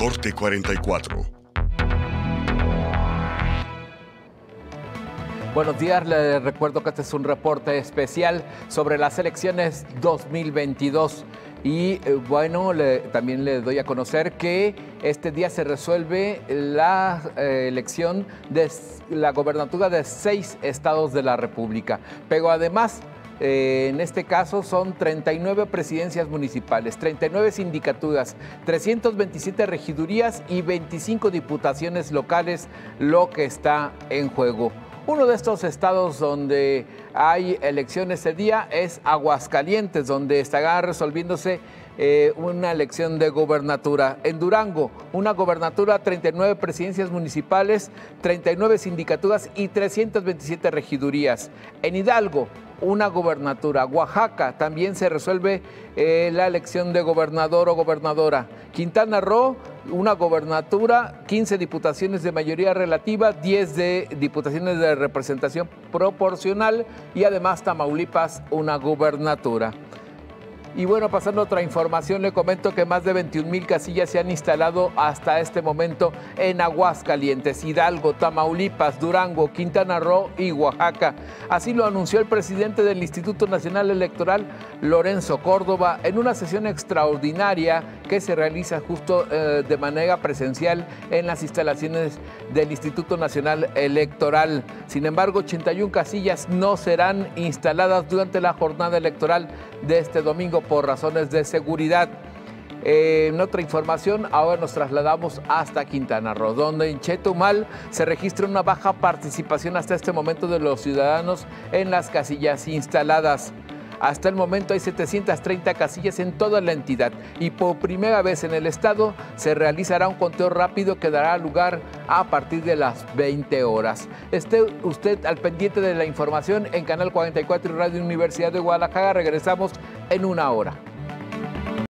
Corte 44. Buenos días, les recuerdo que este es un reporte especial sobre las elecciones 2022. Y bueno, también les doy a conocer que este día se resuelve la elección de la gobernatura de 6 estados de la República. Pero además, en este caso son 39 presidencias municipales, 39 sindicaturas, 327 regidurías y 25 diputaciones locales, lo que está en juego. Uno de estos estados donde hay elección ese día es Aguascalientes, donde estará resolviéndose una elección de gobernatura. En Durango, una gobernatura, 39 presidencias municipales, 39 sindicaturas y 327 regidurías. En Hidalgo, una gobernatura. Oaxaca, también se resuelve la elección de gobernador o gobernadora. Quintana Roo, una gobernatura, 15 diputaciones de mayoría relativa, 10 de diputaciones de representación proporcional y además Tamaulipas, una gobernatura. Y bueno, pasando a otra información, le comento que más de 21,000 casillas se han instalado hasta este momento en Aguascalientes, Hidalgo, Tamaulipas, Durango, Quintana Roo y Oaxaca. Así lo anunció el presidente del Instituto Nacional Electoral, Lorenzo Córdoba, en una sesión extraordinaria que se realiza justo de manera presencial en las instalaciones del Instituto Nacional Electoral. Sin embargo, 81 casillas no serán instaladas durante la jornada electoral de este domingo por razones de seguridad. En otra información, ahora nos trasladamos hasta Quintana Roo, donde en Chetumal se registra una baja participación hasta este momento de los ciudadanos en las casillas instaladas. Hasta el momento hay 730 casillas en toda la entidad y por primera vez en el estado se realizará un conteo rápido que dará lugar a partir de las 20 horas. Esté usted al pendiente de la información en Canal 44 y Radio Universidad de Guadalajara. Regresamos en una hora.